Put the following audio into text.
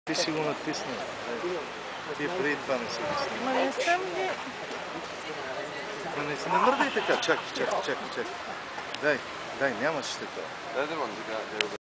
Ти си го натисна. Ти преди това не си го снимал. Ма не съм ги... Не мърдай така. Чакай. Дай, нямаш така. Дай да мън така.